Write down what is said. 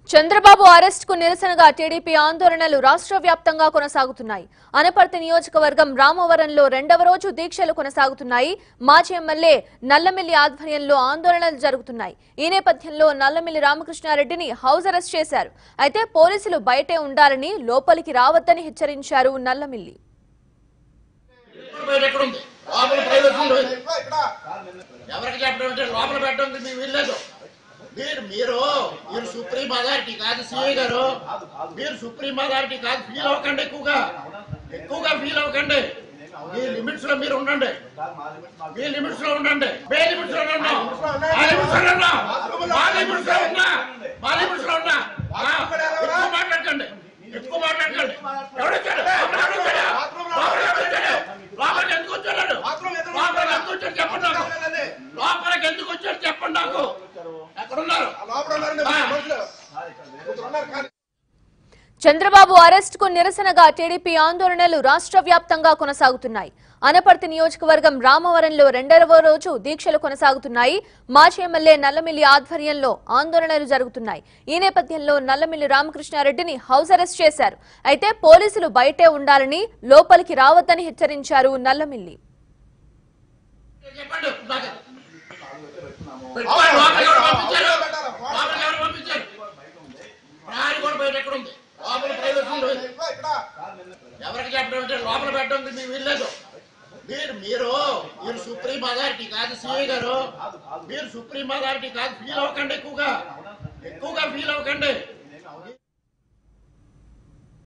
Chandrababu arrest కు నిరసనగా TDP ఆందోళనలు రాష్ట్ర వ్యాప్తంగా కొనసాగుతున్నాయి. అనపర్తి నియోజకవర్గం రామవరంలో రెండవ రోజు దీక్షలు కొనసాగుతున్నాయి. మాజీ ఎమ్మెల్యే నల్లమిల్లి ఆధ్వర్యంలో ఆందోళనలు జరుగుతున్నాయి. ఈ నేపథ్యంలో నల్లమిల్లి రామకృష్ణ రెడ్డిని హౌస్ అరెస్ట్ చేశారు. అయితే పోలీసులు బయటే ఉండాలని, లోపలికి రావద్దని హెచ్చరించారు నల్లమిల్లి. మీరు సుప్రీం అథారిటీ కాదు సిఐ గారు, మీరు సుప్రీం అథారిటీ కాదు. ఫీల్ అవ్వకండి, ఎక్కువగా ఫీల్ అవ్వకండి. మీ లిమిట్స్ లో మీరు ఉండండి, మీ లిమిట్స్ లో ఉండండి. మీ లిమిట్స్ లో ఉన్నా, మా లిమిట్స్ లో ఉన్నా, మా లిమిట్స్ లో ఉన్నా, మా లిమిట్స్ లో ఉన్నా. ఎక్కువ మాట్లాడకండి, ఎక్కువ మాట్లాడకండి. ఎవడొచ్చాడు? లోపలికి ఎందుకు వచ్చాడు? లోపలికి ఎందుకు వచ్చాడు చెప్పండి నాకు. లోపలికి ఎందుకు వచ్చాడు చెప్పండి నాకు. చంద్రబాబు అరెస్ట్ కు నిరసనగా టీడీపీ ఆందోళనలు రాష్ట్ర వ్యాప్తంగా కొనసాగుతున్నాయి. అనపర్తి నియోజకవర్గం రామవరంలో రెండవ రోజు దీక్షలు కొనసాగుతున్నాయి. మాజీ ఎమ్మెల్యే నల్లమిల్లి ఆధ్వర్యంలో ఆందోళనలు జరుగుతున్నాయి. ఈ నేపథ్యంలో నల్లమిల్లి రామకృష్ణారెడ్డిని హౌస్ అరెస్ట్ చేశారు. అయితే పోలీసులు బయటే ఉండాలని, లోపలికి రావద్దని హెచ్చరించారు నల్లమిల్లి. ఎవరికి చెప్పడం లోపల పెట్టడం మీకు వీల్లేదు. మీరు సుప్రీం అథారిటీ కాదు సిఐ గారు, మీరు సుప్రీం అథారిటీ కాదు. ఫీల్ అవ్వకండి, ఎక్కువగా ఫీల్ అవ్వకండి.